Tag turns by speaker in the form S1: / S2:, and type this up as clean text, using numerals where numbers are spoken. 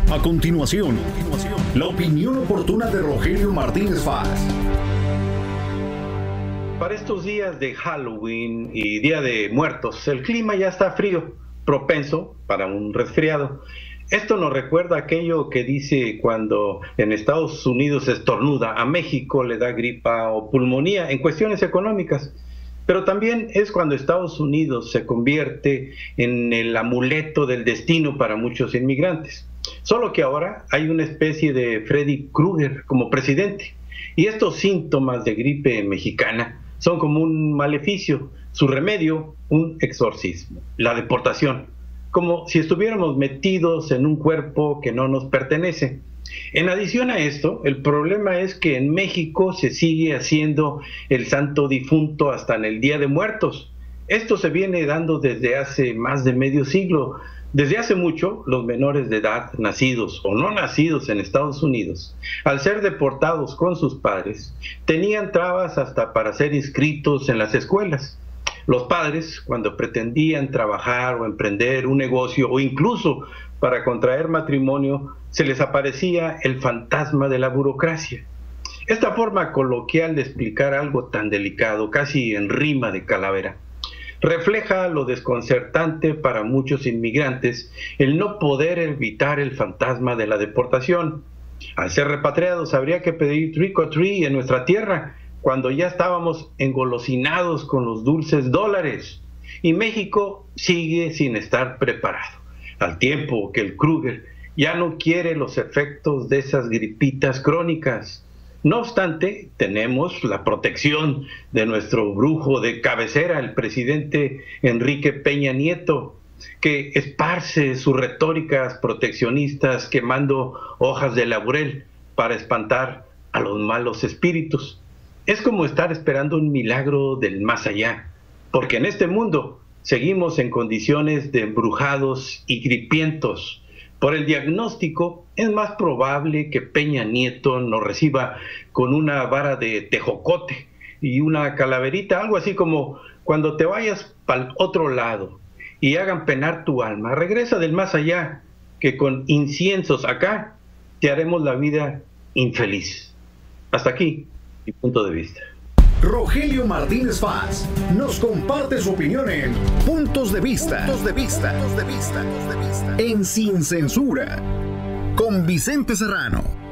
S1: A continuación, la opinión oportuna de Rogelio Martínez Faz.
S2: Para estos días de Halloween y Día de Muertos, el clima ya está frío, propenso para un resfriado. Esto nos recuerda aquello que dice cuando en Estados Unidos estornuda, a México le da gripa o pulmonía en cuestiones económicas. Pero también es cuando Estados Unidos se convierte en el amuleto del destino para muchos inmigrantes. Solo que ahora hay una especie de Freddy Krueger como presidente. Y estos síntomas de gripe mexicana son como un maleficio, su remedio, un exorcismo, la deportación, como si estuviéramos metidos en un cuerpo que no nos pertenece. En adición a esto, el problema es que en México se sigue haciendo el santo difunto hasta en el Día de Muertos. Esto se viene dando desde hace más de medio siglo. Desde hace mucho, los menores de edad, nacidos o no nacidos en Estados Unidos, al ser deportados con sus padres, tenían trabas hasta para ser inscritos en las escuelas. Los padres, cuando pretendían trabajar o emprender un negocio o incluso para contraer matrimonio, se les aparecía el fantasma de la burocracia. Esta forma coloquial de explicar algo tan delicado, casi en rima de calavera, refleja lo desconcertante para muchos inmigrantes el no poder evitar el fantasma de la deportación. Al ser repatriados habría que pedir trick or treat en nuestra tierra, cuando ya estábamos engolosinados con los dulces dólares. Y México sigue sin estar preparado, al tiempo que el Krueger ya no quiere los efectos de esas gripitas crónicas. No obstante, tenemos la protección de nuestro brujo de cabecera, el presidente Enrique Peña Nieto, que esparce sus retóricas proteccionistas quemando hojas de laurel para espantar a los malos espíritus. Es como estar esperando un milagro del más allá, porque en este mundo seguimos en condiciones de embrujados y gripientos. Por el diagnóstico, es más probable que Peña Nieto nos reciba con una vara de tejocote y una calaverita, algo así como cuando te vayas para el otro lado y hagan penar tu alma. Regresa del más allá, que con inciensos acá te haremos la vida infeliz. Hasta aquí mi punto de vista.
S1: Rogelio Martínez Faz nos comparte su opinión en Puntos de Vista. En Sin Censura con Vicente Serrano.